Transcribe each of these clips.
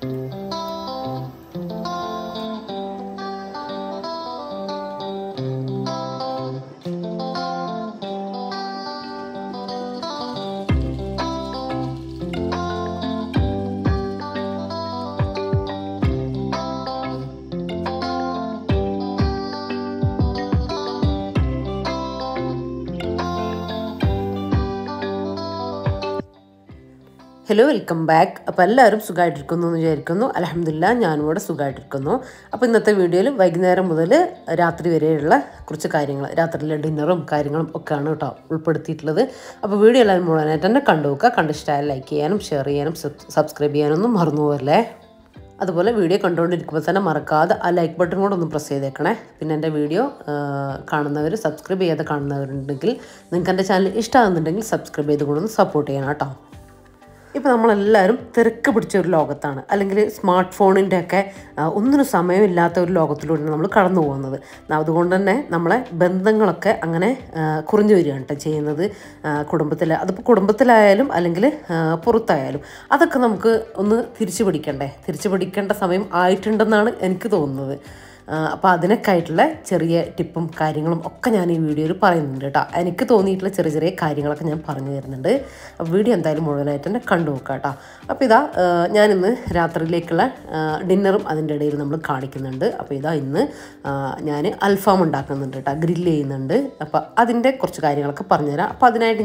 Hello, welcome back. അപ്പോൾ എല്ലാവരും സുഖമായിട്ടിരിക്കുന്നു എന്ന് വിചാരിക്കുന്നു. അൽഹംദുലില്ലാഹ് ഞാനും ഇവിടെ സുഖമായിട്ടിരിക്കുന്നു. അപ്പോൾ ഇന്നത്തെ വീഡിയോയിൽ വൈകുന്നേരം മുതൽ രാത്രി വരെയുള്ള കുറച്ച് കാര്യങ്ങൾ, രാത്രിയിലെ ഡിന്നറും കാര്യങ്ങളും ഒക്കെയാണ് കേട്ടോ ഉൾപ്പെടുത്തിയിട്ടുള്ളത്. അപ്പോൾ വീഡിയോ എല്ലാവരും മുഴുവനായിട്ട് തന്നെ കണ്ടുനോക്കുക. കണ്ടിഷ്ടമായാൽ ലൈക്ക് ചെയ്യാനും ഷെയർ ചെയ്യാനും സബ്സ്ക്രൈബ് ചെയ്യാനൊന്നും മറന്നു പോകല്ലേ. അതുപോലെ വീഡിയോ കണ്ടുകൊണ്ടിരിക്കുമ്പോൾ തന്നെ മറക്കാതെ ആ ലൈക്ക് ബട്ടൺ കൂടെ ഒന്ന് പ്രസ് ചെയ്തേക്കണേ. പിന്നെ എൻ്റെ വീഡിയോ കാണുന്നവർ, സബ്സ്ക്രൈബ് ചെയ്യാതെ കാണുന്നവരുണ്ടെങ്കിൽ, നിങ്ങൾക്ക് എൻ്റെ ചാനൽ ഇഷ്ടമാകുന്നുണ്ടെങ്കിൽ സബ്സ്ക്രൈബ് ചെയ്ത് കൊണ്ടൊന്ന് സപ്പോർട്ട് ചെയ്യണം കേട്ടോ. ഇപ്പോൾ നമ്മളെല്ലാവരും തിരക്ക് പിടിച്ച ഒരു ലോകത്താണ്, അല്ലെങ്കിൽ സ്മാർട്ട് ഫോണിൻ്റെ ഒക്കെ ഒന്നിനും സമയമില്ലാത്ത ഒരു ലോകത്തിലൂടെയാണ് നമ്മൾ കടന്നു പോകുന്നത്. അതുകൊണ്ട് തന്നെ നമ്മളെ ബന്ധങ്ങളൊക്കെ അങ്ങനെ കുറഞ്ഞു വരികയാണ് കേട്ടോ ചെയ്യുന്നത്. അതിപ്പോൾ കുടുംബത്തിലായാലും അല്ലെങ്കിൽ പുറത്തായാലും അതൊക്കെ നമുക്ക് ഒന്ന് തിരിച്ചു പിടിക്കേണ്ട സമയം ആയിട്ടുണ്ടെന്നാണ് എനിക്ക് തോന്നുന്നത്. അപ്പോൾ അതിനൊക്കെ ആയിട്ടുള്ള ചെറിയ ടിപ്പും കാര്യങ്ങളും ഒക്കെ ഞാൻ ഈ വീഡിയോയിൽ പറയുന്നുണ്ട് കേട്ടോ. എനിക്ക് തോന്നിയിട്ടുള്ള ചെറിയ ചെറിയ കാര്യങ്ങളൊക്കെ ഞാൻ പറഞ്ഞു തരുന്നുണ്ട്. അപ്പോൾ വീഡിയോ എന്തായാലും മുഴുവനായിട്ട് തന്നെ കണ്ടു നോക്കാം കേട്ടോ. അപ്പോൾ ഇതാ ഞാനിന്ന് രാത്രിയിലേക്കുള്ള ഡിന്നറും അതിൻ്റെ ഇടയിൽ നമ്മൾ കാണിക്കുന്നുണ്ട്. അപ്പോൾ ഇതാ ഇന്ന് ഞാൻ അൽഫാം ഉണ്ടാക്കുന്നുണ്ട് കേട്ടോ, ഗ്രില്ല് ചെയ്യുന്നുണ്ട്. അപ്പോൾ അതിൻ്റെ കുറച്ച് കാര്യങ്ങളൊക്കെ പറഞ്ഞുതരാം. അപ്പോൾ അതിനായിട്ട്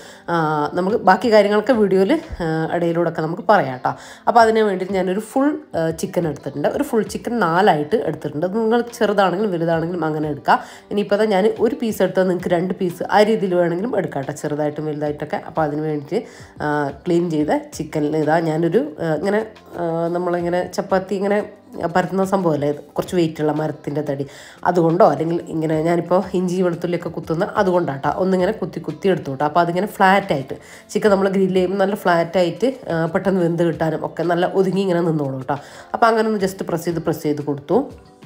നമുക്ക് ബാക്കി കാര്യങ്ങളൊക്കെ വീഡിയോയിൽ ഇടയിലൂടെയൊക്കെ നമുക്ക് പറയാം കേട്ടോ. അപ്പോൾ അതിന് വേണ്ടിയിട്ട് ഞാനൊരു ഫുൾ ചിക്കൻ എടുത്തിട്ടുണ്ട്. ഒരു ഫുൾ ചിക്കൻ 4 എടുത്തിട്ടുണ്ട്. നിങ്ങൾ ചെറുതാണെങ്കിലും വലുതാണെങ്കിലും അങ്ങനെ എടുക്കുക. ഇനിയിപ്പോൾ ഞാൻ ഒരു പീസ് എടുത്താൽ നിങ്ങൾക്ക് 2 പീസ് ആ രീതിയിൽ വേണമെങ്കിലും എടുക്കാം കേട്ടോ, ചെറുതായിട്ടും വലുതായിട്ടൊക്കെ. അപ്പോൾ അതിന് വേണ്ടിയിട്ട് ക്ലീൻ ചെയ്ത ചിക്കനിൽ ഇതാ ഞാനൊരു ഇങ്ങനെ നമ്മളിങ്ങനെ ചപ്പാത്തി ഇങ്ങനെ പരത്തുന്ന സംഭവമല്ലേ, കുറച്ച് വെയിറ്റുള്ള മരത്തിൻ്റെ തടി അതുകൊണ്ടോ അല്ലെങ്കിൽ ഇങ്ങനെ ഞാനിപ്പോൾ ഇഞ്ചി വെളുത്തുള്ളിയൊക്കെ കുത്തുന്ന അതുകൊണ്ടാട്ടോ ഒന്നിങ്ങനെ കുത്തി എടുത്തു കേട്ടോ. അപ്പോൾ അതിങ്ങനെ ഫ്ലാറ്റായിട്ട് ചിക്കൻ നമ്മൾ ഗ്രില്ല് ചെയ്യുമ്പോൾ നല്ല ഫ്ലാറ്റായിട്ട് പെട്ടെന്ന് വെന്ത് കിട്ടാനും ഒക്കെ നല്ല ഒതുങ്ങി ഇങ്ങനെ നിന്നോളൂ കേട്ടോ. അപ്പോൾ അങ്ങനെ ഒന്ന് ജസ്റ്റ് പ്രസ് ചെയ്ത് കൊടുത്തു.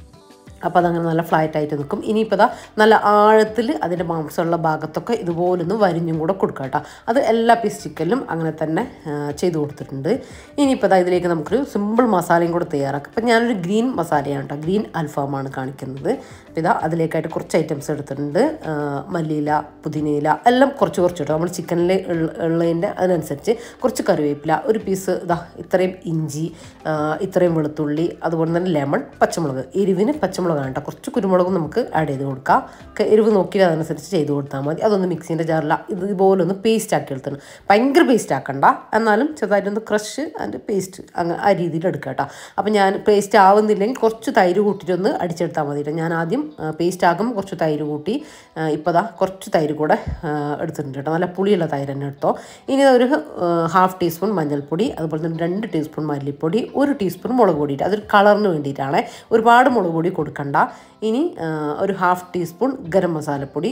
അപ്പോൾ അതങ്ങനെ നല്ല ഫ്ലാറ്റായിട്ട് നിൽക്കും. ഇനിയിപ്പോൾ നല്ല ആഴത്തിൽ അതിൻ്റെ മാംസമുള്ള ഭാഗത്തൊക്കെ ഇതുപോലൊന്ന് വരിഞ്ഞും കൂടെ കൊടുക്കുക കേട്ടോ. അത് എല്ലാ പീസ് ചിക്കനിലും അങ്ങനെ തന്നെ ചെയ്ത് കൊടുത്തിട്ടുണ്ട്. ഇനിയിപ്പോൾ ഇതിലേക്ക് നമുക്കൊരു സിമ്പിൾ മസാലയും കൂടെ തയ്യാറാക്കാം. അപ്പോൾ ഞാനൊരു ഗ്രീൻ മസാലയാണ് കേട്ടോ, ഗ്രീൻ അൽഫാമാണ് കാണിക്കുന്നത്. അപ്പോൾ അതിലേക്കായിട്ട് കുറച്ച് ഐറ്റംസ് എടുത്തിട്ടുണ്ട്. മല്ലിയില, പുതിനയില എല്ലാം കുറച്ച് കേട്ടോ. നമ്മൾ ചിക്കനിൽ ഉള്ളതിൻ്റെ അതിനനുസരിച്ച് കുറച്ച് കറിവേപ്പില, ഒരു പീസ് ഇത്രയും ഇഞ്ചി, ഇത്രയും വെളുത്തുള്ളി, അതുപോലെ തന്നെ ലെമൺ, പച്ചമുളക്, എരിവിന് പച്ചമുളക് വേണ്ട, കുറച്ച് കുരുമുളകും നമുക്ക് ആഡ് ചെയ്ത് കൊടുക്കാം. എരിവ് നോക്കി അതനുസരിച്ച് ചെയ്ത് കൊടുത്താൽ മതി. അതൊന്ന് മിക്സിൻ്റെ ജാറിൽ ഇതുപോലെ ഒന്ന് പേസ്റ്റ് ആക്കി എടുത്തിട്ടുണ്ട്. ഭയങ്കര പേസ്റ്റ് ആക്കണ്ട, എന്നാലും ചെറുതായിട്ടൊന്ന് ക്രഷ് ആൻഡ് പേസ്റ്റ് അങ്ങനെ ആ രീതിയിൽ എടുക്കുക കേട്ടോ. അപ്പോൾ ഞാൻ പേസ്റ്റ് ആവുന്നില്ലെങ്കിൽ കുറച്ച് തൈര് കൂട്ടിയിട്ടൊന്ന് അടിച്ചെടുത്താൽ മതി. ഞാൻ ആദ്യം പേസ്റ്റ് ആകുമ്പോൾ കുറച്ച് തൈര് കൂട്ടി, ഇപ്പോൾ കുറച്ച് തൈര് കൂടെ എടുത്തിട്ടുണ്ട് കേട്ടോ. നല്ല പുളിയുള്ള തൈര് തന്നെ എടുത്തോ. ഇനി ഒരു 1/2 ടീസ്പൂൺ മഞ്ഞൾപ്പൊടി, അതുപോലെ തന്നെ 2 ടീസ്പൂൺ മല്ലിപ്പൊടി, 1 ടീസ്പൂൺ മുളക് പൊടി. അതൊരു കളറിന് വേണ്ടിയിട്ടാണ്, ഒരുപാട് മുളക് പൊടി കൊടുക്കണ്ട. ഇനി ഒരു 1/2 ടീസ്പൂൺ ഗരം മസാലപ്പൊടി,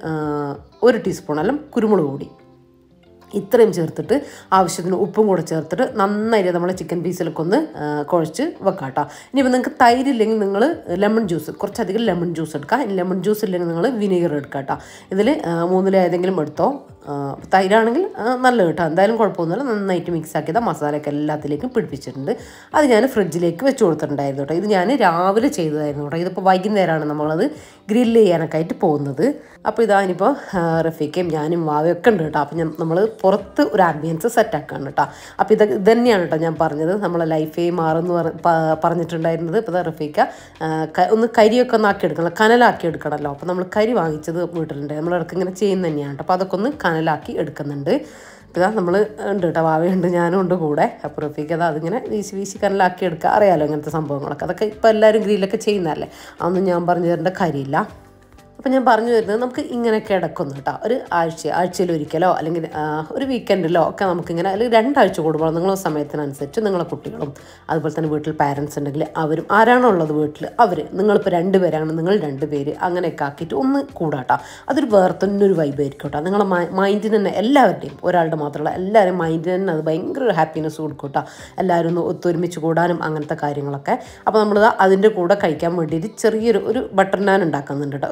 ഒരു ടീസ്പൂൺ എല്ലാം കുരുമുളക് പൊടി, ഇത്രയും ചേർത്തിട്ട് ആവശ്യത്തിന് ഉപ്പും കൂടെ ചേർത്തിട്ട് നന്നായിട്ട് നമ്മൾ ചിക്കൻ പീസിലൊക്കെ ഒന്ന് കുഴച്ച് വെക്കാം കേട്ടോ. ഇനിയിപ്പോൾ നിങ്ങൾക്ക് തൈര് ഇല്ലെങ്കിൽ നിങ്ങൾ ലെമൺ ജ്യൂസ്, കുറച്ചധികം ലെമൺ ജ്യൂസ് എടുക്കുക. ലെമൺ ജ്യൂസ് ഇല്ലെങ്കിൽ നിങ്ങൾ വിനീഗർ എടുക്കുക കേട്ടോ. ഇതിൽ 3 ഏതെങ്കിലും എടുത്തോ. തൈരാണെങ്കിൽ നല്ല കേട്ടോ, എന്തായാലും കുഴപ്പമൊന്നുമില്ല. നന്നായിട്ട് മിക്സ് ആക്കിയതാ മസാലയൊക്കെ എല്ലാത്തിലേക്കും പിടിപ്പിച്ചിട്ടുണ്ട്. അത് ഞാൻ ഫ്രിഡ്ജിലേക്ക് വെച്ച് കൊടുത്തിട്ടുണ്ടായിരുന്നു കേട്ടോ. ഇത് ഞാൻ രാവിലെ ചെയ്തതായിരുന്നു കേട്ടോ. ഇതിപ്പോൾ വൈകുന്നേരമാണ് നമ്മളത് ഗ്രില്ല് ചെയ്യാനൊക്കെ ആയിട്ട് പോകുന്നത്. അപ്പോൾ ഇനിയിപ്പോൾ റഫീഖയും ഞാനും വാവയൊക്കെ ഉണ്ട് കേട്ടോ. അപ്പോൾ നമ്മൾ പുറത്ത് ഒരു ആംബിയൻസ് സെറ്റാക്കാണ് കേട്ടോ. അപ്പോൾ ഇത് തന്നെയാണ് കേട്ടോ ഞാൻ പറഞ്ഞത്, നമ്മളെ ലൈഫേ മാറുമെന്ന് പറഞ്ഞിട്ടുണ്ടായിരുന്നത്. ഇപ്പോൾ റഫീഖ ഒന്ന് കരിയൊക്കെ ഒന്ന് ആക്കി എടുക്കണം, കനലാക്കി എടുക്കണമല്ലോ. അപ്പോൾ നമ്മൾ കരി വാങ്ങിച്ചത് വീട്ടിലുണ്ട്, നമ്മളിടയ്ക്ക് ഇങ്ങനെ ചെയ്യുന്നത് തന്നെയാണ് കേട്ടോ. അപ്പോൾ അതൊക്കെ ഒന്ന് കനലാക്കി എടുക്കുന്നുണ്ട്. ഇപ്പോൾ നമ്മൾ ഉണ്ട് കേട്ടോ, വാവയുണ്ട്, ഞാനും ഉണ്ട് കൂടെ. അപ്പോൾ റഫീഖ് അതിങ്ങനെ വീശി കനലാക്കി എടുക്കുക. അറിയാമല്ലോ ഇങ്ങനത്തെ സംഭവങ്ങളൊക്കെ, അതൊക്കെ ഇപ്പോൾ എല്ലാവരും ഗ്രില്ലൊക്കെ ചെയ്യുന്നതല്ലേ, അതൊന്നും ഞാൻ പറഞ്ഞു തരേണ്ട കാര്യമില്ല. അപ്പോൾ ഞാൻ പറഞ്ഞു വരുന്നത് നമുക്ക് ഇങ്ങനെ കിടക്കുന്നു കേട്ടോ. ഒരു ആഴ്ചയിലൊരിക്കലോ അല്ലെങ്കിൽ ഒരു വീക്കെൻഡിലോ ഒക്കെ നമുക്കിങ്ങനെ, അല്ലെങ്കിൽ 2 ആഴ്ച കൂടുമ്പോൾ നിങ്ങളുടെ സമയത്തിനനുസരിച്ച് നിങ്ങളെ കുട്ടികളും അതുപോലെ തന്നെ വീട്ടിൽ പാരൻസ് ഉണ്ടെങ്കിൽ അവരും ആരാണോ ഉള്ളത് വീട്ടിൽ നിങ്ങളിപ്പോൾ 2 പേരാണ്, നിങ്ങൾ 2 പേര് അങ്ങനെയൊക്കെ ആക്കിയിട്ട് ഒന്ന് കൂടാട്ടോ. അതൊരു വേറെ തന്നെ ഒരു വൈബ് ആയിരിക്കും കേട്ടോ. നിങ്ങളെ മൈൻഡിന് തന്നെ എല്ലാവരുടെയും, ഒരാളുടെ മാത്രമല്ല എല്ലാവരും മൈൻഡിന് തന്നെ അത് ഭയങ്കര ഒരു ഹാപ്പിനെസ് കൊടുക്കും കേട്ടോ. എല്ലാവരും ഒന്ന് ഒത്തൊരുമിച്ച് കൂടാനും അങ്ങനത്തെ കാര്യങ്ങളൊക്കെ. അപ്പോൾ നമ്മൾ അതിൻ്റെ കൂടെ കഴിക്കാൻ വേണ്ടിയിട്ട് ചെറിയൊരു ബട്ടർ നാൻ ഉണ്ടാക്കുന്നുണ്ട് കേട്ടോ. ഒരു ബ്രെഡ്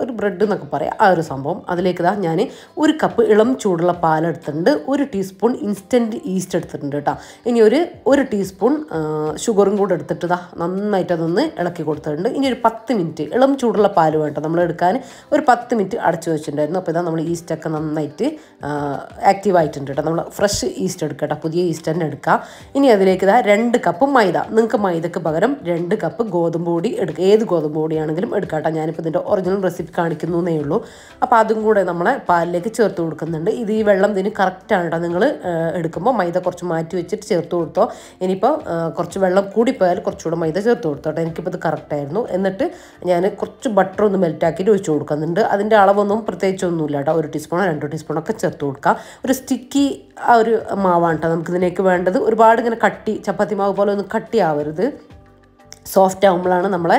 ബ്രെഡ് എന്നൊക്കെ പറയാം ആ ഒരു സംഭവം. അതിലേക്ക് ഇതാ ഞാൻ 1 കപ്പ് ഇളം ചൂടുള്ള പാലെടുത്തിട്ടുണ്ട്, 1 ടീസ്പൂൺ ഇൻസ്റ്റൻറ്റ് ഈസ്റ്റ് എടുത്തിട്ടുണ്ട് കേട്ടോ. ഇനി ഒരു ടീസ്പൂൺ ഷുഗറും കൂടെ എടുത്തിട്ട് ഇതാ നന്നായിട്ട് അതൊന്ന് ഇളക്കി കൊടുത്തിട്ടുണ്ട്. ഇനി ഒരു 10 മിനിറ്റ് ഇളം ചൂടുള്ള പാൽ വേണ്ട നമ്മൾ എടുക്കാൻ, ഒരു 10 മിനിറ്റ് അടച്ചു വെച്ചിട്ടുണ്ടായിരുന്നു. അപ്പോൾ ഇതാ നമ്മൾ ഈസ്റ്റൊക്കെ നന്നായിട്ട് ആക്റ്റീവ് ആയിട്ടുണ്ട് കേട്ടോ. നമ്മൾ ഫ്രഷ് ഈസ്റ്റ് എടുക്കുക കേട്ടോ, പുതിയ ഈസ്റ്റ് തന്നെ എടുക്കുക. ഇനി അതിലേക്ക് ഇതാ 2 കപ്പ് മൈദ, നിങ്ങൾക്ക് മൈദക്ക് പകരം 2 കപ്പ് ഗോതമ്പ് പൊടി എടുക്കുക, ഏത് ഗോതമ്പ് പൊടിയാണെങ്കിലും എടുക്കാം കേട്ടോ. ഞാനിപ്പോൾ ഇതിൻ്റെ ഒറിജിനൽ റെസിപ്പി കാണിക്കുന്നേ ഉള്ളൂ. അപ്പോൾ അതും കൂടെ നമ്മളെ പാലിലേക്ക് ചേർത്ത് കൊടുക്കുന്നുണ്ട്. ഇത് ഈ വെള്ളം ഇതിന് കറക്റ്റാണ് കേട്ടോ. നിങ്ങൾ എടുക്കുമ്പോൾ മൈദ കുറച്ച് മാറ്റി വെച്ചിട്ട് ചേർത്ത് കൊടുത്തോ. ഇനിയിപ്പോൾ കുറച്ച് വെള്ളം കൂടിപ്പോയാൽ കുറച്ചുകൂടെ മൈദ ചേർത്ത് കൊടുത്തോട്ടെ. എനിക്കിപ്പോൾ ഇത് കറക്റ്റായിരുന്നു. എന്നിട്ട് ഞാൻ കുറച്ച് ബട്ടർ ഒന്ന് മെൽറ്റാക്കിയിട്ട് ഒഴിച്ച് കൊടുക്കുന്നുണ്ട്. അതിൻ്റെ അളവൊന്നും പ്രത്യേകിച്ചൊന്നുമില്ല കേട്ടോ. 1 ടീസ്പൂണോ 2 ടീസ്പൂണൊക്കെ ചേർത്ത് കൊടുക്കുക. ഒരു സ്റ്റിക്കി ആ ഒരു മാവാണ് കേട്ടോ നമുക്കിതിലേക്ക് വേണ്ടത്. ഒരുപാട് ഇങ്ങനെ കട്ടി, ചപ്പാത്തി മാവ് പോലെ ഒന്നും കട്ടിയാവരുത്. സോഫ്റ്റ് ആകുമ്പോഴാണ് നമ്മളെ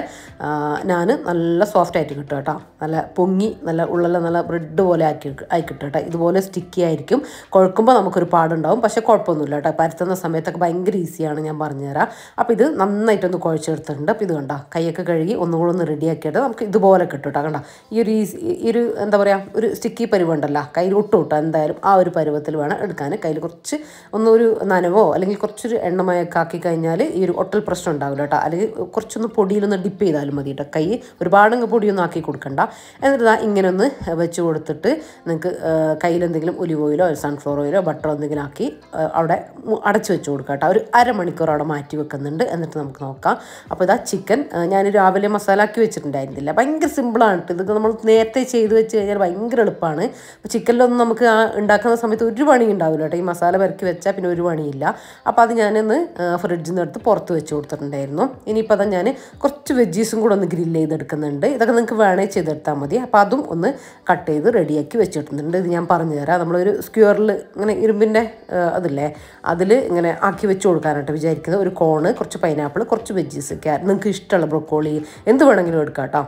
ഞാൻ നല്ല സോഫ്റ്റ് ആയിട്ട് കിട്ടുക കേട്ടോ. നല്ല പൊങ്ങി നല്ല ഉള്ളെല്ലാം നല്ല ബ്രെഡ് പോലെ ആയി കിട്ടുക കേട്ടോ. ഇതുപോലെ സ്റ്റിക്കി ആയിരിക്കും. കുഴക്കുമ്പോൾ നമുക്കൊരു പാടുണ്ടാവും, പക്ഷേ കുഴപ്പമൊന്നുമില്ല കേട്ടോ. പരത്തുന്ന സമയത്തൊക്കെ ഭയങ്കര ഈസിയാണ്, ഞാൻ പറഞ്ഞുതരാം. അപ്പോൾ ഇത് നന്നായിട്ടൊന്ന് കുഴച്ചെടുത്തിട്ടുണ്ട്. അപ്പോൾ ഇത് കണ്ടോ, കൈയൊക്കെ കഴുകി ഒന്നുകൂടെ ഒന്ന് റെഡിയാക്കിയിട്ട് നമുക്ക് ഇതുപോലെ കിട്ടും കേട്ടോ. കണ്ടോ, ഈ ഒരു എന്താ പറയുക, ഒരു സ്റ്റിക്കി പരുവുണ്ടല്ലോ, കയ്യിൽ ഒട്ടും കിട്ടും. എന്തായാലും ആ ഒരു പരുവത്തിൽ വേണം എടുക്കാൻ. കയ്യിൽ കുറച്ച് ഒന്നൊരു നനവോ അല്ലെങ്കിൽ കുറച്ചൊരു എണ്ണമയൊക്കെ ആക്കി കഴിഞ്ഞാൽ ഈ ഒരു ഒട്ടൽ പ്രശ്നം ഉണ്ടാവില്ല കേട്ടോ. അല്ലെങ്കിൽ കുറച്ചൊന്ന് പൊടിയിലൊന്ന് ഡിപ്പ് ചെയ്താലും മതി കേട്ടോ. കൈ ഒരുപാടങ്ങ് പൊടിയൊന്നും ആക്കി കൊടുക്കണ്ട. എന്നിട്ട് ഇങ്ങനെ ഒന്ന് വെച്ച് കൊടുത്തിട്ട് നിങ്ങൾക്ക് കയ്യിലെന്തെങ്കിലും ഒലിവ് ഓയിലോ സൺഫ്ലവർ ഓയിലോ ബട്ടറോ എന്തെങ്കിലും ആക്കി അവിടെ അടച്ച് വെച്ച് കൊടുക്കുക കേട്ടോ. ഒരു അരമണിക്കൂർ അവിടെ മാറ്റി വെക്കുന്നുണ്ട്. എന്നിട്ട് നമുക്ക് നോക്കാം. അപ്പോൾ ഇതാ ചിക്കൻ ഞാൻ രാവിലെ മസാല ആക്കി വെച്ചിട്ടുണ്ടായിരുന്നില്ല. ഭയങ്കര സിമ്പിളാണ് കേട്ടോ. ഇതൊക്കെ നമ്മൾ നേരത്തെ ചെയ്ത് വെച്ച് കഴിഞ്ഞാൽ ഭയങ്കര എളുപ്പമാണ്. അപ്പോൾ ചിക്കനിലൊന്നും നമുക്ക് ഉണ്ടാക്കുന്ന സമയത്ത് ഒരു പണി ഉണ്ടാവില്ല കേട്ടോ. ഈ മസാല പെരക്കി വെച്ചാൽ പിന്നെ ഒരു പണിയില്ല. അപ്പോൾ അത് ഞാനൊന്ന് ഫ്രിഡ്ജിൽ നിന്ന് എടുത്ത് പുറത്ത് വെച്ച് കൊടുത്തിട്ടുണ്ടായിരുന്നു. ഇനിയിപ്പോൾ അതാ ഞാൻ കുറച്ച് വെജീസും കൂടെ ഒന്ന് ഗ്രില്ല് ചെയ്തെടുക്കുന്നുണ്ട്. ഇതൊക്കെ നിങ്ങൾക്ക് വേണേൽ ചെയ്തെടുത്താൽ മതി. അപ്പോൾ അതും ഒന്ന് കട്ട് ചെയ്ത് റെഡിയാക്കി വെച്ചിട്ടുണ്ട്. ഇത് ഞാൻ പറഞ്ഞു തരാം. നമ്മളൊരു സ്ക്വയറിൽ ഇങ്ങനെ ഇരുമ്പിൻ്റെ അതില്ലേ, അതിൽ ഇങ്ങനെ ആക്കി വെച്ച് കൊടുക്കാനായിട്ട് വിചാരിക്കുന്നത്. ഒരു കോണ്, കുറച്ച് പൈനാപ്പിൾ, കുറച്ച് വെജീസ്, നിങ്ങൾക്ക് ഇഷ്ടമുള്ള ബ്രൊക്കോളി എന്ത് വേണമെങ്കിലും എടുക്കാം കേട്ടോ.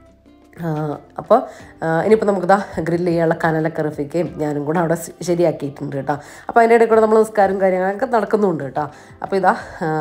അപ്പോൾ ഇനിയിപ്പോൾ നമുക്കിതാ ഗ്രില്ല് ചെയ്യാനുള്ള കനലൊക്കെ റഫിക്കുകയും ഞാനും കൂടെ അവിടെ ശരിയാക്കിയിട്ടുണ്ട് കേട്ടോ. അപ്പോൾ അതിൻ്റെ ഇടയിൽ കൂടെ നമ്മൾ നിസ്കാരം കാര്യങ്ങളൊക്കെ നടക്കുന്നുണ്ട് കേട്ടോ. അപ്പോൾ ഇതാ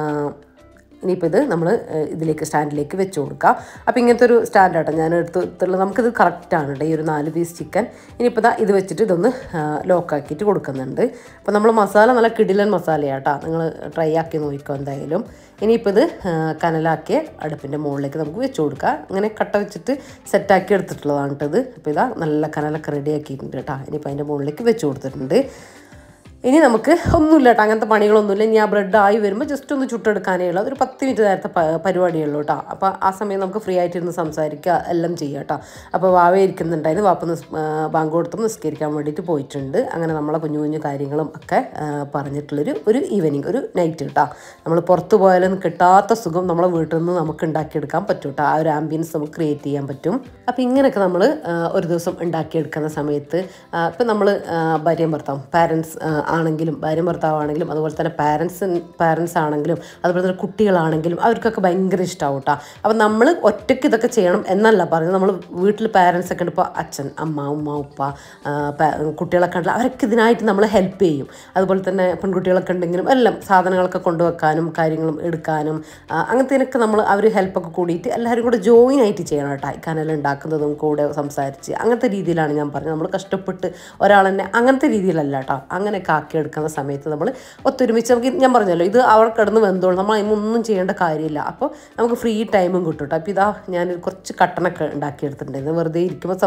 ഇനിയിപ്പോൾ ഇത് നമ്മൾ ഇതിലേക്ക് സ്റ്റാൻഡിലേക്ക് വെച്ച് കൊടുക്കുക. അപ്പോൾ ഇങ്ങനത്തെ ഒരു സ്റ്റാൻഡാട്ടോ ഞാൻ എടുത്തുള്ളത്. നമുക്കിത് കറക്റ്റാണ് കേട്ടോ, ഈ ഒരു 4 പീസ് ചിക്കൻ. ഇനിയിപ്പോൾ ഇതാ ഇത് വെച്ചിട്ട് ഇതൊന്ന് ലോക്കാക്കിയിട്ട് കൊടുക്കുന്നുണ്ട്. അപ്പോൾ നമ്മൾ മസാല നല്ല കിടിലൻ മസാലയാട്ടോ, നിങ്ങൾ ട്രൈ ആക്കി നോക്കിക്കോ എന്തായാലും. ഇനിയിപ്പോൾ ഇത് കനലാക്കിയ അടുപ്പിൻ്റെ മുകളിലേക്ക് നമുക്ക് വെച്ച് കൊടുക്കുക. അങ്ങനെ കട്ട വെച്ചിട്ട് സെറ്റാക്കി എടുത്തിട്ടുള്ളതാണ് കേട്ടത്. അപ്പോൾ ഇതാ നല്ല കനലൊക്കെ റെഡി ആക്കിയിട്ടുണ്ട് കേട്ടോ. ഇനിയിപ്പോൾ അതിൻ്റെ മുകളിലേക്ക് വെച്ച് കൊടുത്തിട്ടുണ്ട്. ഇനി നമുക്ക് ഒന്നുമില്ല കേട്ടോ, അങ്ങനത്തെ പണികളൊന്നുമില്ല. ഇനി ആ ബ്രെഡ് ആയി വരുമ്പോൾ ജസ്റ്റ് ഒന്ന് ചുട്ടെടുക്കാനേ ഉള്ളൂ. അതൊരു 10 മിനിറ്റ് നേരത്തെ പരിപാടിയുള്ളൂ കേട്ടോ. അപ്പോൾ ആ സമയം നമുക്ക് ഫ്രീ ആയിട്ടിരുന്ന് സംസാരിക്കുക എല്ലാം ചെയ്യാം കേട്ടോ. അപ്പോൾ വാവേ ഇരിക്കുന്നുണ്ടായിരുന്നു. വാപ്പ ബാങ്ക് കൊടുത്തും നിസ്കരിക്കാൻ വേണ്ടിയിട്ട് പോയിട്ടുണ്ട്. അങ്ങനെ നമ്മളെ കുഞ്ഞു കുഞ്ഞു കാര്യങ്ങളും ഒക്കെ പറഞ്ഞിട്ടുള്ളൊരു ഈവനിങ്, ഒരു നൈറ്റ് കേട്ടോ. നമ്മൾ പുറത്ത് പോയാലും കിട്ടാത്ത സുഖം നമ്മളെ വീട്ടിൽ നിന്ന് നമുക്ക് ഉണ്ടാക്കിയെടുക്കാൻ പറ്റും കേട്ടോ. ആ ഒരു ആംബിയൻസ് നമുക്ക് ക്രിയേറ്റ് ചെയ്യാൻ പറ്റും. അപ്പോൾ ഇങ്ങനെയൊക്കെ നമ്മൾ ഒരു ദിവസം ഉണ്ടാക്കിയെടുക്കുന്ന സമയത്ത് ഇപ്പം നമ്മൾ ഭാര്യയും ഭർത്താവും, പാരൻസ് ആണെങ്കിലും ഭാര്യ ഭർത്താവാണെങ്കിലും അതുപോലെ തന്നെ പാരൻസ് ആണെങ്കിലും അതുപോലെ തന്നെ കുട്ടികളാണെങ്കിലും അവർക്കൊക്കെ ഭയങ്കര ഇഷ്ടമാവും കേട്ടോ. അപ്പം നമ്മൾ ഒറ്റയ്ക്ക് ഇതൊക്കെ ചെയ്യണം എന്നല്ല പറയുന്നത്. നമ്മൾ വീട്ടിൽ പാരൻസൊക്കെ ഉണ്ട്, ഇപ്പോൾ അച്ഛൻ, അമ്മ, ഉമ്മ, ഉപ്പ, കുട്ടികളൊക്കെ ഉണ്ടല്ലോ, അവരൊക്കെ ഇതിനായിട്ട് നമ്മൾ ഹെൽപ്പ് ചെയ്യും. അതുപോലെ തന്നെ പെൺകുട്ടികളൊക്കെ ഉണ്ടെങ്കിലും എല്ലാം സാധനങ്ങളൊക്കെ കൊണ്ടുവെക്കാനും കാര്യങ്ങളും എടുക്കാനും അങ്ങനത്തേനൊക്കെ അവർ ഹെൽപ്പൊക്കെ കൂടിയിട്ട് എല്ലാവരും കൂടെ ജോയിൻ ആയിട്ട് ചെയ്യണം കേട്ടോ. ഈ കനൽ ഉണ്ടാക്കുന്നതും കൂടെ സംസാരിച്ച് അങ്ങനത്തെ രീതിയിലാണ് ഞാൻ പറഞ്ഞത്. നമ്മൾ കഷ്ടപ്പെട്ട് ഒരാളെന്നെ അങ്ങനത്തെ രീതിയിലല്ല കേട്ടോ. അങ്ങനെയൊക്കെ ആക്കിയെടുക്കുന്ന സമയത്ത് നമ്മൾ ഒത്തൊരുമിച്ച് നമുക്ക്, ഞാൻ പറഞ്ഞല്ലോ, ഇത് അവിടെ കിടന്ന് വെന്തോളും, നമ്മൾ അതിനൊന്നും ചെയ്യേണ്ട കാര്യമില്ല. അപ്പോൾ നമുക്ക് ഫ്രീ ടൈമും കിട്ടും കേട്ടോ. അപ്പോൾ ഇതാ ഞാൻ കുറച്ച് കട്ടനൊക്കെ ഉണ്ടാക്കിയെടുത്തിട്ടുണ്ടായിരുന്നു. വെറുതെ ഇരിക്കുമ്പോൾ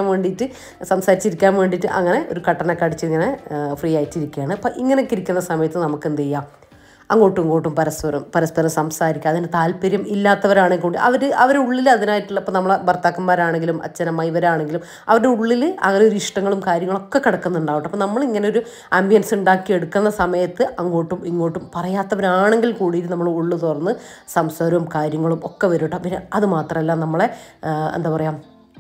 സംസാരിച്ചിരിക്കാൻ വേണ്ടിയിട്ട് അങ്ങനെ ഒരു കട്ടനൊക്കെ അടിച്ച് ഇങ്ങനെ ഫ്രീ ആയിട്ടിരിക്കുകയാണ്. അപ്പോൾ ഇങ്ങനെയൊക്കെ ഇരിക്കുന്ന സമയത്ത് നമുക്ക് എന്ത് ചെയ്യാം, അങ്ങോട്ടും ഇങ്ങോട്ടും പരസ്പരം സംസാരിക്കുക. അതിന് താല്പര്യം ഇല്ലാത്തവരാണെങ്കിൽ കൂടി അവരുടെ ഉള്ളിൽ അതിനായിട്ടുള്ള, ഇപ്പോൾ നമ്മളെ ഭർത്താക്കന്മാരാണെങ്കിലും അച്ഛനമ്മ ഇവരാണെങ്കിലും അവരുടെ ഉള്ളിൽ അങ്ങനെ ഒരു ഇഷ്ടങ്ങളും കാര്യങ്ങളൊക്കെ കിടക്കുന്നുണ്ടാവട്ടെ. അപ്പോൾ നമ്മളിങ്ങനെ ഒരു ആംബിയൻസ് ഉണ്ടാക്കി എടുക്കുന്ന സമയത്ത് അങ്ങോട്ടും ഇങ്ങോട്ടും പറയാത്തവരാണെങ്കിൽ കൂടി നമ്മൾ ഉള്ളു തുറന്ന് സംസാരവും കാര്യങ്ങളും ഒക്കെ വരും കേട്ടോ. പിന്നെ അത് മാത്രമല്ല, നമ്മളെ എന്താ പറയുക,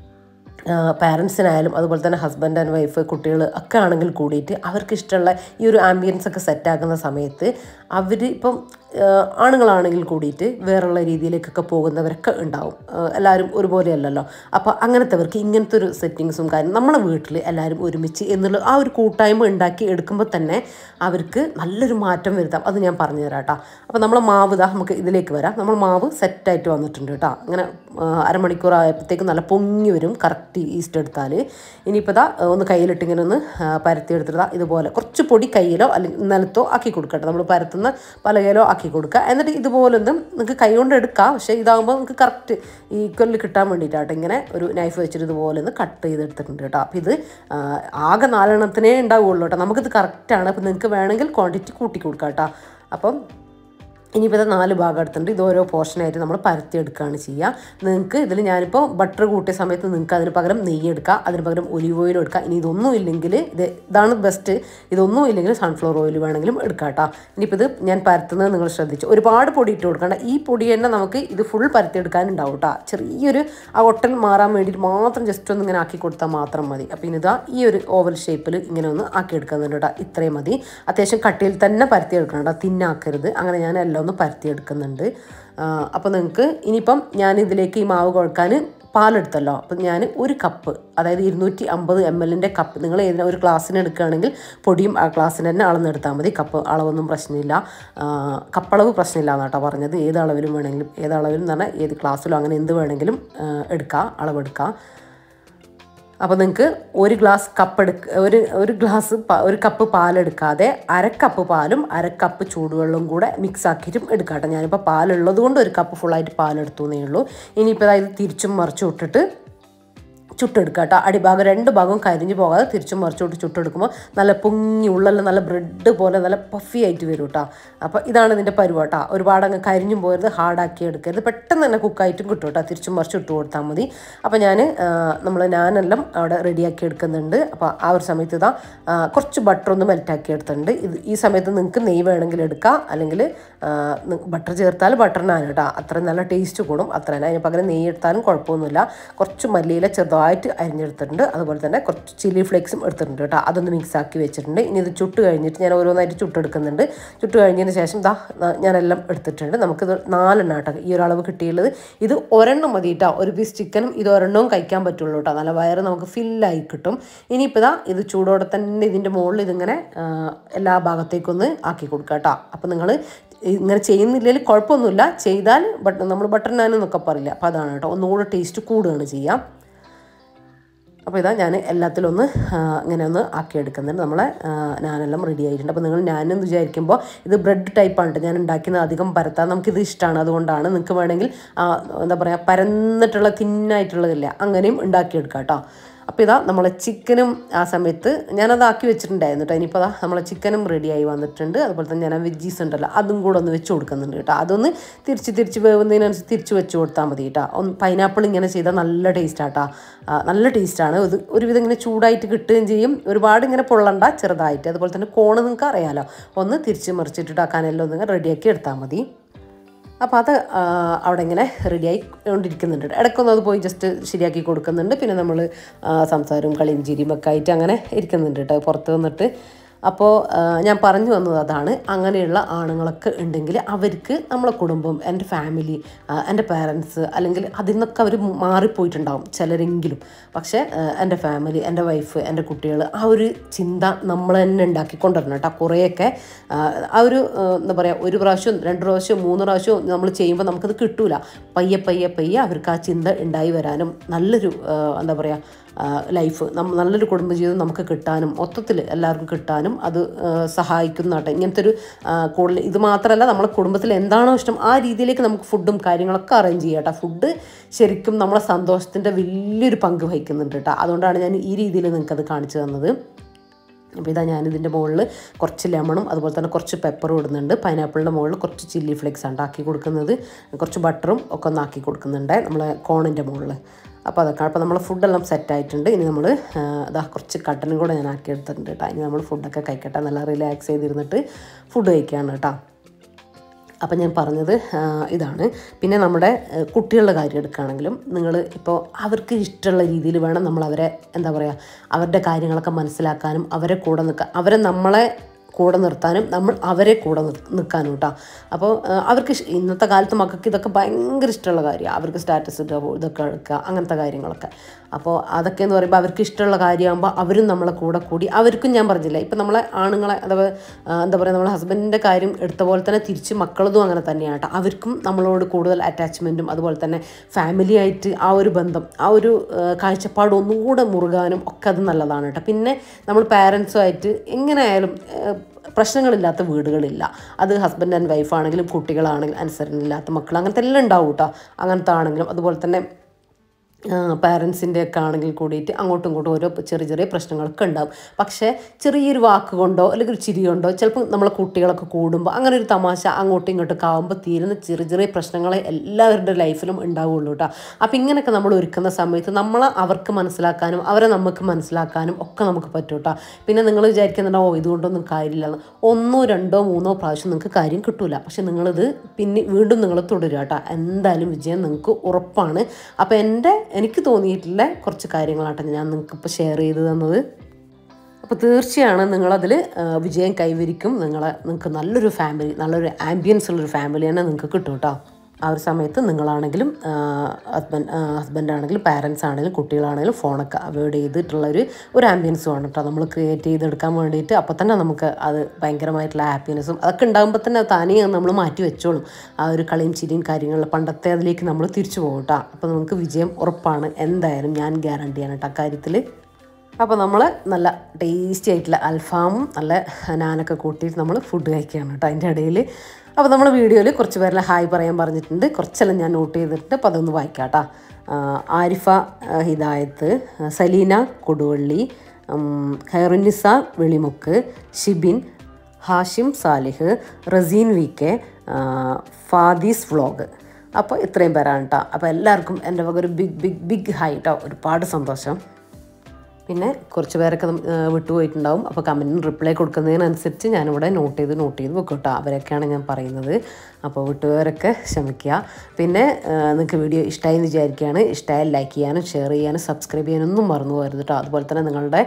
പാരൻസിനായാലും അതുപോലെ തന്നെ ഹസ്ബൻഡ് ആൻഡ് വൈഫ്, കുട്ടികൾ ഒക്കെ ആണെങ്കിൽ കൂടിയിട്ട് അവർക്ക് ഇഷ്ടമുള്ള ഈ ഒരു ആംബിയൻസ് ഒക്കെ സെറ്റാക്കുന്ന സമയത്ത് ഇപ്പം ആണുങ്ങളാണെങ്കിൽ കൂടിയിട്ട് വേറെയുള്ള രീതിയിലേക്കൊക്കെ പോകുന്നവരൊക്കെ ഉണ്ടാവും. എല്ലാവരും ഒരുപോലെയല്ലല്ലോ. അപ്പോൾ അങ്ങനത്തെവർക്ക് ഇങ്ങനത്തെ ഒരു സെറ്റിങ്സും കാര്യം നമ്മളെ വീട്ടിൽ എല്ലാവരും ഒരുമിച്ച് എന്നുള്ള ആ ഒരു കൂട്ടായ്മ ഉണ്ടാക്കി എടുക്കുമ്പോൾ തന്നെ അവർക്ക് നല്ലൊരു മാറ്റം വരുത്താം. അത് ഞാൻ പറഞ്ഞു തരാം കേട്ടോ. അപ്പോൾ നമ്മളെ മാവ് നമുക്ക് ഇതിലേക്ക് വരാം. നമ്മൾ മാവ് സെറ്റായിട്ട് വന്നിട്ടുണ്ട് കേട്ടോ. അങ്ങനെ അരമണിക്കൂർ ആയപ്പോഴത്തേക്ക് നല്ല പൊങ്ങി വരും കറക്റ്റ് ഈസ്റ്റ് എടുത്താൽ. ഇനിയിപ്പോൾ ഒന്ന് കയ്യിലിട്ട് ഇങ്ങനെ ഒന്ന് പരത്തിയെടുത്തിട്ട് ഇതുപോലെ കുറച്ച് പൊടി കയ്യിലോ അല്ലെങ്കിൽ നിലത്തോ ആക്കി കൊടുക്കട്ടെ. നമ്മൾ പരത്തുന്ന പലകയിലോ ആക്കി കൊടുക്കുക. എന്നിട്ട് ഇതുപോലെ ഒന്നും നിങ്ങൾക്ക് കൈ കൊണ്ട് എടുക്കാം. പക്ഷേ ഇതാകുമ്പോൾ നിങ്ങൾക്ക് കറക്റ്റ് ഈക്വലിൽ കിട്ടാൻ വേണ്ടിയിട്ടാട്ടോ ഇങ്ങനെ ഒരു നൈഫ് വെച്ചിട്ട് ഇതുപോലെ ഒന്ന് കട്ട് ചെയ്തെടുത്തിട്ടുണ്ട് കേട്ടോ. അപ്പോൾ ഇത് ആകെ 4 എണ്ണത്തിനേ ഉണ്ടാവുകയുള്ളൂ കേട്ടോ. നമുക്കിത് കറക്റ്റാണ്. അപ്പോൾ നിങ്ങൾക്ക് വേണമെങ്കിൽ ക്വാണ്ടിറ്റി കൂട്ടി കൊടുക്കാം കേട്ടോ. അപ്പം ഇനിയിപ്പോൾ 4 ഭാഗം എടുത്തിട്ടുണ്ട്. ഇത് ഓരോ പോർഷനായിട്ട് നമ്മൾ പരത്തിയെടുക്കുകയാണ് ചെയ്യുക. നിങ്ങൾക്ക് ഇതിൽ ഞാനിപ്പോൾ ബട്ടർ കൂട്ടിയ സമയത്ത് നിങ്ങൾക്ക് അതിന് പകരം നെയ്യ് എടുക്കുക, അതിന് പകരം ഒലിവ് ഓയിൽ എടുക്കുക. ഇനി ഇതൊന്നും ഇല്ലെങ്കിൽ ഇതാണ് ബെസ്റ്റ്. ഇതൊന്നും ഇല്ലെങ്കിൽ സൺഫ്ലവർ ഓയിൽ വേണമെങ്കിലും എടുക്കാം കേട്ടോ. ഇനിയിപ്പോൾ ഇത് ഞാൻ പരത്തുന്നത് നിങ്ങൾ ശ്രദ്ധിച്ചു. ഒരുപാട് പൊടി ഇട്ട് കൊടുക്കേണ്ട. ഈ പൊടി തന്നെ നമുക്ക് ഇത് ഫുൾ പരത്തിയെടുക്കാനുണ്ടാവും കേട്ടോ. ചെറിയൊരു ആ ഒട്ടൽ മാറാൻ വേണ്ടിയിട്ട് മാത്രം ജസ്റ്റ് ഒന്ന് ഇങ്ങനെ ആക്കി കൊടുത്താൽ മാത്രം മതി. അപ്പോൾ ഇനി ഈ ഒരു ഓവൽ ഷേപ്പിൽ ഇങ്ങനെ ഒന്ന് ആക്കിയെടുക്കുന്നുണ്ട് കേട്ടോ. ഇത്രയും മതി. അത്യാവശ്യം കട്ടിയിൽ തന്നെ പരത്തിയെടുക്കണം കേട്ടോ. തിന്നാക്കരുത്. അങ്ങനെ ഞാൻ എല്ലാം ഒന്ന് പരത്തിയെടുക്കുന്നുണ്ട്. അപ്പോൾ നിങ്ങൾക്ക് ഇനിയിപ്പം ഞാനിതിലേക്ക് ഈ മാവ് കുഴക്കാൻ പാലെടുത്തല്ലോ. അപ്പം ഞാൻ 1 കപ്പ്, അതായത് 250 ml കപ്പ്, നിങ്ങൾ ഏതിനാ ഒരു ഗ്ലാസ്സിന് എടുക്കുകയാണെങ്കിൽ പൊടിയും ആ ഗ്ലാസ്സിന് തന്നെ അളന്നെടുത്താൽ മതി. കപ്പ് അളവൊന്നും പ്രശ്നമില്ല. കപ്പളവ് പ്രശ്നമില്ല എന്നാട്ടോ പറഞ്ഞത്. ഏത് അളവിലും വേണമെങ്കിലും, ഏത് അളവിലും എന്ന് പറഞ്ഞാൽ ഏത് ഗ്ലാസ്സിലോ അങ്ങനെ എന്ത് വേണമെങ്കിലും എടുക്കാം, അളവെടുക്കാം. അപ്പോൾ നിങ്ങൾക്ക് ഒരു കപ്പ് പാലെടുക്കാതെ 1/2 കപ്പ് പാലും 1/2 കപ്പ് ചൂടുവെള്ളവും കൂടെ മിക്സ് ആക്കിയിട്ടും എടുക്കാം കേട്ടോ. ഞാനിപ്പോൾ പാലുള്ളത് കൊണ്ട് 1 കപ്പ് ഫുള്ളായിട്ട് പാലെടുത്തു എന്നേ ഉള്ളൂ. ഇനിയിപ്പോൾ ഇത് തിരിച്ചും മറിച്ചും ഇട്ടിട്ട് ചുട്ടെടുക്കുക കേട്ടോ. അടിഭാഗം 2 ഭാഗവും കരിഞ്ഞു പോകാതെ തിരിച്ചും മറിച്ചോട്ട് ചുട്ടെടുക്കുമ്പോൾ നല്ല പൊങ്ങി ഉള്ളെല്ലാം നല്ല ബ്രെഡ് പോലെ നല്ല പഫി ആയിട്ട് വരും കേട്ടോ. അപ്പോൾ ഇതാണ് ഇതിൻ്റെ പരുവട്ടോ. ഒരുപാട് അങ്ങ് കരിഞ്ഞും പോരുത്, ഹാർഡാക്കി എടുക്കരുത്. പെട്ടെന്ന് തന്നെ കുക്കായിട്ടും കിട്ടും കേട്ടോ. തിരിച്ചും മറിച്ച് ഇട്ട് കൊടുത്താൽ മതി. അപ്പോൾ ഞാനെല്ലാം അവിടെ റെഡിയാക്കി എടുക്കുന്നുണ്ട്. അപ്പോൾ ആ ഒരു സമയത്ത് കുറച്ച് ബട്ടർ ഒന്ന് മെൽറ്റാക്കി എടുത്തിട്ടുണ്ട്. ഈ സമയത്ത് നിങ്ങൾക്ക് നെയ്യ് വേണമെങ്കിൽ എടുക്കാം, അല്ലെങ്കിൽ ബട്ടർ ചേർത്താൽ ബട്ടറിനാണ് കേട്ടോ. അത്രയും നല്ല ടേസ്റ്റ് കൂടും. അത്ര തന്നെ. അതിന് പകരം നെയ്യ് എടുത്താലും കുഴപ്പമൊന്നുമില്ല. കുറച്ച് മല്ലിയില ചെറുതായിട്ട് അരിഞ്ഞെടുത്തിട്ടുണ്ട്. അതുപോലെ തന്നെ കുറച്ച് ചില്ലി ഫ്ലേക്സും എടുത്തിട്ടുണ്ട് കേട്ടോ. അതൊന്ന് മിക്സ് ആക്കി വെച്ചിട്ടുണ്ട്. ഇനി ഇത് ചുട്ട് കഴിഞ്ഞിട്ട് ഞാൻ ഓരോന്നായിട്ട് ചുട്ടെടുക്കുന്നുണ്ട്. ചുട്ട് കഴിഞ്ഞതിന് ശേഷം ഞാനെല്ലാം എടുത്തിട്ടുണ്ട്. നമുക്കിത് 4 എണ്ണം കേട്ടോ ഈ ഒരളവ് കിട്ടിയുള്ളത്. ഇത് ഒരെണ്ണം മതി കേട്ടോ. ഒരു പീസ് ചിക്കനും ഇത് ഒരെണ്ണവും കഴിക്കാൻ പറ്റുള്ളൂ കേട്ടോ. നല്ല വയറ് നമുക്ക് ഫില്ലായി കിട്ടും. ഇനിയിപ്പോൾ ഇത് ചൂടോടെ തന്നെ ഇതിൻ്റെ മുകളിൽ ഇതിങ്ങനെ എല്ലാ ഭാഗത്തേക്കൊന്ന് ആക്കി കൊടുക്കുക കേട്ടോ. അപ്പോൾ നിങ്ങൾ ഇങ്ങനെ ചെയ്യുന്നില്ലെങ്കിൽ കുഴപ്പമൊന്നുമില്ല. ചെയ്താൽ നമ്മൾ ബട്ടർ നാൻ എന്നൊക്കെ പറയില്ല. അപ്പോൾ അതാണ് കേട്ടോ. ഒന്നുകൂടെ ടേസ്റ്റ് കൂടുകയാണ് ചെയ്യുക. അപ്പോൾ ഞാൻ എല്ലാത്തിലും ഇങ്ങനെ ഒന്ന് ആക്കിയെടുക്കുന്നുണ്ട്. ഞാനെല്ലാം റെഡി ആയിട്ടുണ്ട്. അപ്പോൾ നിങ്ങൾ ഞാനെന്ന് വിചാരിക്കുമ്പോൾ ഇത് ബ്രെഡ് ടൈപ്പാണ് ഞാൻ ഉണ്ടാക്കുന്നത്. അധികം പരത്താൻ നമുക്കിത് ഇഷ്ടമാണ്. അതുകൊണ്ടാണ്. നിങ്ങൾക്ക് വേണമെങ്കിൽ എന്താ പറയുക പരന്നിട്ടുള്ള തിന്നായിട്ടുള്ളതില്ല അങ്ങനെയും ഉണ്ടാക്കിയെടുക്കാം കേട്ടോ. അപ്പോൾ നമ്മളെ ചിക്കനും ആ സമയത്ത് ഞാനത് ആക്കി വെച്ചിട്ടുണ്ടായിരുന്നു കേട്ടോ. ഇനിയിപ്പോൾ നമ്മളെ ചിക്കനും റെഡിയായി വന്നിട്ടുണ്ട്. അതുപോലെ തന്നെ ഞാൻ വെജീസ് ഉണ്ടല്ലോ അതും കൂടെ ഒന്ന് വെച്ച് കൊടുക്കുന്നുണ്ട് കേട്ടോ. അതൊന്ന് തിരിച്ച് വേവുന്നതിനനുസരിച്ച് തിരിച്ച് വെച്ച് കൊടുത്താൽ മതി കേട്ടോ. പൈനാപ്പിൾ ഇങ്ങനെ ചെയ്താൽ നല്ല ടേസ്റ്റാട്ടോ. നല്ല ടേസ്റ്റാണ്. ഒരുവിധം ഇങ്ങനെ ചൂടായിട്ട് കിട്ടുകയും ചെയ്യും. ഒരുപാട് ഇങ്ങനെ പൊള്ളണ്ട, ചെറുതായിട്ട്. അതുപോലെ തന്നെ കോണ് നിങ്ങൾക്ക് അറിയാമല്ലോ. ഒന്ന് തിരിച്ച് മറിച്ചിട്ടിട്ട് ആ കനലിൽ ഒന്ന് റെഡിയാക്കി എടുത്താൽ മതി. അപ്പോൾ അവിടെ ഇങ്ങനെ റെഡിയായി കൊണ്ടിരിക്കുന്നുണ്ട്. ഇടയ്ക്കൊന്നും അത് പോയി ജസ്റ്റ് ശരിയാക്കി കൊടുക്കുന്നുണ്ട്. പിന്നെ നമ്മൾ സംസാരവും കളിയും ചിരിയും ഒക്കെ ആയിട്ട് അങ്ങനെ ഇരിക്കുന്നുണ്ട് കേട്ടോ പുറത്ത് വന്നിട്ട്. അപ്പോൾ ഞാൻ പറഞ്ഞു വന്നത് അതാണ്. അങ്ങനെയുള്ള ആണുങ്ങളൊക്കെ ഉണ്ടെങ്കിൽ അവർക്ക് നമ്മളെ കുടുംബം, എൻ്റെ ഫാമിലി, എൻ്റെ പാരൻസ് അല്ലെങ്കിൽ അതിൽ നിന്നൊക്കെ അവർ മാറിപ്പോയിട്ടുണ്ടാവും ചിലരെങ്കിലും. പക്ഷേ എൻ്റെ ഫാമിലി, എൻ്റെ വൈഫ്, എൻ്റെ കുട്ടികൾ ആ ഒരു ചിന്ത നമ്മൾ തന്നെ ഉണ്ടാക്കിക്കൊണ്ടിരണം കേട്ടോ. കുറേയൊക്കെ ആ ഒരു എന്താ പറയുക 1 പ്രാവശ്യം 2 പ്രാവശ്യം 3 പ്രാവശ്യം നമ്മൾ ചെയ്യുമ്പോൾ നമുക്കത് കിട്ടൂല. പയ്യെ അവർക്ക് ആ ചിന്ത ഉണ്ടായി വരാനും നല്ലൊരു എന്താ പറയുക ലൈഫ്, നല്ലൊരു കുടുംബജീവിതം നമുക്ക് കിട്ടാനും മൊത്തത്തിൽ എല്ലാവർക്കും കിട്ടാനും അത് സഹായിക്കുന്നതാട്ടെ. ഇങ്ങനത്തെ ഒരു കൂടുതൽ ഇത് മാത്രമല്ല, നമ്മളെ കുടുംബത്തിൽ എന്താണോ ഇഷ്ടം ആ രീതിയിലേക്ക് നമുക്ക് ഫുഡും കാര്യങ്ങളൊക്കെ അറേഞ്ച് ചെയ്യാം കേട്ടോ. ഫുഡ് ശരിക്കും നമ്മളെ സന്തോഷത്തിൻ്റെ വലിയൊരു പങ്ക് വഹിക്കുന്നുണ്ട് കേട്ടോ. അതുകൊണ്ടാണ് ഞാൻ ഈ രീതിയിൽ നിങ്ങൾക്കത് കാണിച്ചു തന്നത്. അപ്പോൾ ഞാനിതിൻ്റെ മുകളിൽ കുറച്ച് ലെമണും അതുപോലെ തന്നെ കുറച്ച് പെപ്പറും ഇടുന്നുണ്ട്. പൈനാപ്പിളിൻ്റെ മുകളിൽ കുറച്ച് ചില്ലി ഫ്ലേക്സ് ആണ് ആക്കി കൊടുക്കുന്നത്. കുറച്ച് ബട്ടറും ഒക്കെ ഒന്ന് ആക്കി കൊടുക്കുന്നുണ്ട് നമ്മളെ കോണിൻ്റെ മുകളിൽ. അപ്പോൾ അതൊക്കെ. അപ്പോൾ നമ്മൾ ഫുഡെല്ലാം സെറ്റായിട്ടുണ്ട്. ഇനി നമ്മൾ കുറച്ച് കട്ടനും കൂടെ ഞാൻ ആക്കി എടുത്തിട്ടുണ്ട് കേട്ടോ. ഇനി നമ്മൾ ഫുഡൊക്കെ കഴിക്കട്ടെ. നല്ല റിലാക്സ് ചെയ്തിരുന്നിട്ട് ഫുഡ് കഴിക്കുകയാണ് കേട്ടോ. അപ്പം ഞാൻ പറഞ്ഞത് ഇതാണ്. പിന്നെ നമ്മുടെ കുട്ടികളുടെ കാര്യം എടുക്കുകയാണെങ്കിലും നിങ്ങൾ ഇപ്പോൾ അവർക്ക് ഇഷ്ടമുള്ള രീതിയിൽ വേണം നമ്മൾ അവരെ എന്താ പറയുക അവരുടെ കാര്യങ്ങളൊക്കെ മനസ്സിലാക്കാനും അവരെ കൂടെ നിൽക്കുക. അവരെ നമ്മളെ കൂടെ നിർത്താനും നമ്മൾ അവരെ കൂടെ നിൽക്കാനും കേട്ടോ. അപ്പോൾ അവർക്ക് ഇന്നത്തെ കാലത്ത് മക്കൾക്ക് ഇതൊക്കെ ഭയങ്കര ഇഷ്ടമുള്ള കാര്യമാണ്. അവർക്ക് സ്റ്റാറ്റസ് ഇടുക, ഇതൊക്കെ എടുക്കുക, അങ്ങനത്തെ കാര്യങ്ങളൊക്കെ. അപ്പോൾ അതൊക്കെ എന്ന് പറയുമ്പോൾ അവർക്ക് ഇഷ്ടമുള്ള കാര്യമാകുമ്പോൾ അവരും നമ്മളെ കൂടെ കൂടി അവർക്കും ഞാൻ പറഞ്ഞില്ല, ഇപ്പം നമ്മളെ ആണുങ്ങളെ അഥവാ എന്താ പറയുക നമ്മളെ ഹസ്ബൻഡിൻ്റെ കാര്യം എടുത്ത പോലെ തന്നെ തിരിച്ച് മക്കളതും അങ്ങനെ തന്നെയാണ് കേട്ടോ. അവർക്കും നമ്മളോട് കൂടുതൽ അറ്റാച്ച്മെൻറ്റും അതുപോലെ തന്നെ ഫാമിലി ആയിട്ട് ആ ഒരു ബന്ധം, ആ ഒരു കാഴ്ചപ്പാട് ഒന്നുകൂടെ മുറുകാനും ഒക്കെ അത് നല്ലതാണ് കേട്ടോ. പിന്നെ നമ്മൾ പാരൻസുമായിട്ട് എങ്ങനെയായാലും പ്രശ്നങ്ങളില്ലാത്ത വീടുകളില്ല. അത് ഹസ്ബൻഡ് ആൻഡ് വൈഫാണെങ്കിലും കുട്ടികളാണെങ്കിലും അനുസരണയില്ലാത്ത മക്കൾ അങ്ങനത്തെ എല്ലാം ഉണ്ടാവും കേട്ടോ. അങ്ങനത്തെ ആണെങ്കിലും അതുപോലെ തന്നെ പാരൻസിൻ്റെ ഒക്കെ ആണെങ്കിൽ കൂടിയിട്ട് അങ്ങോട്ടും ഇങ്ങോട്ടും ഓരോ ചെറിയ ചെറിയ പ്രശ്നങ്ങളൊക്കെ ഉണ്ടാവും. പക്ഷേ ചെറിയൊരു വാക്ക് കൊണ്ടോ അല്ലെങ്കിൽ ഒരു ചിരി കൊണ്ടോ ചിലപ്പോൾ നമ്മളെ കുട്ടികളൊക്കെ കൂടുമ്പോൾ അങ്ങനെ ഒരു തമാശ അങ്ങോട്ടും ഇങ്ങോട്ടൊക്കെ ആകുമ്പോൾ തീരുന്ന ചെറിയ ചെറിയ പ്രശ്നങ്ങളെ എല്ലാവരുടെ ലൈഫിലും ഉണ്ടാവുള്ളൂ കേട്ടോ. അപ്പോൾ ഇങ്ങനെയൊക്കെ നമ്മൾ ഒരുക്കുന്ന സമയത്ത് നമ്മളെ അവർക്ക് മനസ്സിലാക്കാനും അവരെ നമുക്ക് മനസ്സിലാക്കാനും ഒക്കെ നമുക്ക് പറ്റും കേട്ടോ. പിന്നെ നിങ്ങൾ വിചാരിക്കുന്നുണ്ടോ ഇതുകൊണ്ടൊന്നും കാര്യമില്ല, 1, 2, 3 പ്രാവശ്യം നിങ്ങൾക്ക് കാര്യം കിട്ടില്ല. പക്ഷെ നിങ്ങളിത് പിന്നെ വീണ്ടും നിങ്ങൾ തുടരുക കേട്ടോ. എന്തായാലും വിജയം നിങ്ങൾക്ക് ഉറപ്പാണ്. അപ്പോൾ എനിക്ക് തോന്നിയിട്ടുള്ള കുറച്ച് കാര്യങ്ങളാട്ടോ ഞാൻ നിങ്ങൾക്കിപ്പോൾ ഷെയർ ചെയ്ത് തന്നത്. അപ്പോൾ തീർച്ചയാണ് നിങ്ങളതിൽ വിജയം കൈവരിക്കും. നിങ്ങൾക്ക് നല്ലൊരു ഫാമിലി, നല്ലൊരു ആംബിയൻസ് ഉള്ളൊരു ഫാമിലി തന്നെ നിങ്ങൾക്ക് കിട്ടും കേട്ടോ. ആ ഒരു സമയത്ത് നിങ്ങളാണെങ്കിലും ഹസ്ബൻഡാണെങ്കിലും പാരൻസ് ആണെങ്കിലും കുട്ടികളാണെങ്കിലും ഫോണൊക്കെ അവോയ്ഡ് ചെയ്തിട്ടുള്ളൊരു ആംബിയൻസ് വേണം കേട്ടോ നമ്മൾ ക്രിയേറ്റ് ചെയ്തെടുക്കാൻ വേണ്ടിയിട്ട്. അപ്പോൾ തന്നെ നമുക്ക് അത് ഭയങ്കരമായിട്ടുള്ള ഹാപ്പിനെസ്സും അതൊക്കെ ഉണ്ടാകുമ്പോൾ തന്നെ താനേ നമ്മൾ മാറ്റി വെച്ചോളും. ആ ഒരു കളിയും ചിരിയും കാര്യങ്ങളിൽ പണ്ടത്തെ അതിലേക്ക് നമ്മൾ തിരിച്ചു പോകും കേട്ടോ. അപ്പോൾ നമുക്ക് വിജയം ഉറപ്പാണ്, എന്തായാലും ഞാൻ ഗ്യാരണ്ടിയാണ് കേട്ടോ അക്കാര്യത്തിൽ. അപ്പോൾ നമ്മൾ നല്ല ടേസ്റ്റി ആയിട്ടുള്ള അൽഫാമും നല്ല നാനൊക്കെ കൂട്ടിയിട്ട് നമ്മൾ ഫുഡ് കഴിക്കുകയാണ് കേട്ടോ അതിൻ്റെ ഇടയിൽ. അപ്പോൾ നമ്മൾ വീഡിയോയിൽ കുറച്ച് പേരെല്ലാം ഹായ് പറയാൻ പറഞ്ഞിട്ടുണ്ട്, കുറച്ചെല്ലാം ഞാൻ നോട്ട് ചെയ്തിട്ടുണ്ട്. അപ്പോൾ അതൊന്ന് വായിക്കാം കേട്ടോ. Arifa Hidayath, Saleena Koduvally, Khairunnisa Velimukku, Shibin, Hashim Salih, Razeen VK, Fadees vlog. അപ്പോൾ ഇത്രയും പേരാണ് കേട്ടോ. അപ്പോൾ എല്ലാവർക്കും എൻ്റെ വക ഒരു ബിഗ് ഹായ് കേട്ടോ. ഒരുപാട് സന്തോഷം. പിന്നെ കുറച്ച് പേരൊക്കെ വിട്ടുപോയിട്ടുണ്ടാവും. അപ്പോൾ കമൻറ്റിന് റിപ്ലൈ കൊടുക്കുന്നതിനനുസരിച്ച് ഞാനിവിടെ നോട്ട് ചെയ്ത് വെക്കും കേട്ടോ. അവരൊക്കെയാണ് ഞാൻ പറയുന്നത്. അപ്പോൾ വിട്ടുപോയവരൊക്കെ ക്ഷമിക്കുക. പിന്നെ നിങ്ങൾക്ക് വീഡിയോ ഇഷ്ടമായി എന്ന് വിചാരിക്കുകയാണ്. ഇഷ്ടമായാൽ ലൈക്ക് ചെയ്യാനും ഷെയർ ചെയ്യാനും സബ്സ്ക്രൈബ് ചെയ്യാനൊന്നും മറന്നു പോകരുത് കേട്ടോ. അതുപോലെ തന്നെ നിങ്ങളുടെ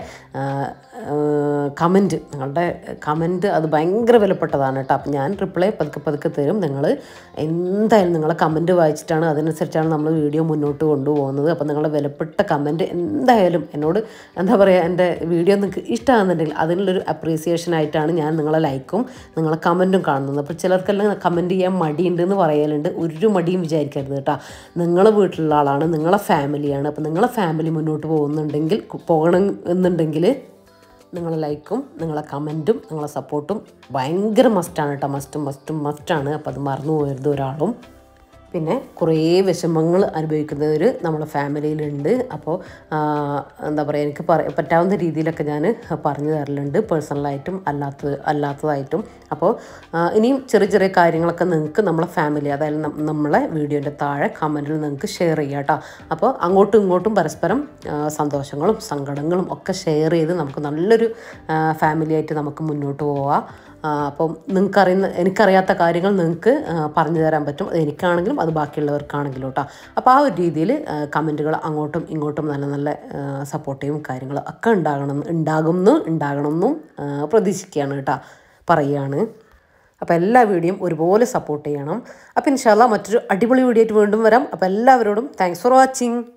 കമൻറ്റ് അത് ഭയങ്കര വിലപ്പെട്ടതാണ് കേട്ടോ. അപ്പം ഞാൻ റിപ്ലൈ പതുക്കെ തരും. നിങ്ങൾ എന്തായാലും നിങ്ങളെ കമൻറ്റ് വായിച്ചിട്ടാണ് അതിനനുസരിച്ചാണ് നമ്മൾ വീഡിയോ മുന്നോട്ട് കൊണ്ടുപോകുന്നത്. അപ്പോൾ നിങ്ങളുടെ വിലപ്പെട്ട കമൻറ്റ് എന്തായാലും എന്നോട് എന്താ പറയുക, എൻ്റെ വീഡിയോ നിങ്ങൾക്ക് ഇഷ്ടമാകുന്നുണ്ടെങ്കിൽ അതിനുള്ളൊരു അപ്രീസിയേഷനായിട്ടാണ് ഞാൻ നിങ്ങളെ ലൈക്കും നിങ്ങളെ കമൻറ്റും കാണുന്നത്. അപ്പോൾ ചിലർക്കെല്ലാം കമൻറ്റ് ചെയ്യാൻ മടിയുണ്ടെന്ന് പറയലുണ്ട്. ഒരു മടിയും വിചാരിക്കരുത് കേട്ടോ. നിങ്ങളെ വീട്ടിലുള്ള ആളാണ്, നിങ്ങളെ ഫാമിലിയാണ്. അപ്പോൾ നിങ്ങളെ ഫാമിലി മുന്നോട്ട് പോകണം എന്നുണ്ടെങ്കിൽ നിങ്ങളെ ലൈക്കും നിങ്ങളെ കമൻറ്റും നിങ്ങളെ സപ്പോർട്ടും ഭയങ്കര മസ്റ്റാണ് കേട്ടോ. മസ്റ്റാണ്. അപ്പോൾ അത് മറന്നു പോകരുത് ഒരാളും. പിന്നെ കുറേ വിഷമങ്ങൾ അനുഭവിക്കുന്നവർ നമ്മുടെ ഫാമിലിയിലുണ്ട്. അപ്പോൾ എന്താ പറയുക, എനിക്ക് പറ്റാവുന്ന രീതിയിലൊക്കെ ഞാൻ പറഞ്ഞു തരലുണ്ട്, പേഴ്സണലായിട്ടും അല്ലാത്തതായിട്ടും. അപ്പോൾ ഇനിയും ചെറിയ കാര്യങ്ങളൊക്കെ നിങ്ങൾക്ക് നമ്മളെ ഫാമിലി, അതായത് നമ്മളെ വീഡിയോൻ്റെ താഴെ കമൻറ്റിൽ നിങ്ങൾക്ക് ഷെയർ ചെയ്യാം കേട്ടോ. അപ്പോൾ അങ്ങോട്ടും ഇങ്ങോട്ടും പരസ്പരം സന്തോഷങ്ങളും സങ്കടങ്ങളും ഒക്കെ ഷെയർ ചെയ്ത് നമുക്ക് നല്ലൊരു ഫാമിലിയായിട്ട് നമുക്ക് മുന്നോട്ട് പോവാം. അപ്പം എനിക്കറിയാത്ത കാര്യങ്ങൾ നിങ്ങൾക്ക് പറഞ്ഞു തരാൻ പറ്റും. അത് എനിക്കാണെങ്കിലും അത് ബാക്കിയുള്ളവർക്കാണെങ്കിലും കേട്ടോ. അപ്പോൾ ആ ഒരു രീതിയിൽ കമൻറ്റുകൾ അങ്ങോട്ടും ഇങ്ങോട്ടും നല്ല സപ്പോർട്ടീവും കാര്യങ്ങളും ഒക്കെ ഉണ്ടാകണമെന്നും പ്രതീക്ഷിക്കുകയാണ് കേട്ടോ, പറയുകയാണ്. അപ്പോൾ എല്ലാ വീഡിയോയും ഒരുപോലെ സപ്പോർട്ട് ചെയ്യണം. അപ്പോൾ ഇൻഷാ അല്ലാഹ് മറ്റൊരു അടിപൊളി വീഡിയോ ആയിട്ട് വീണ്ടും വരാം. അപ്പോൾ എല്ലാവരോടും താങ്ക്സ് ഫോർ വാച്ചിങ്.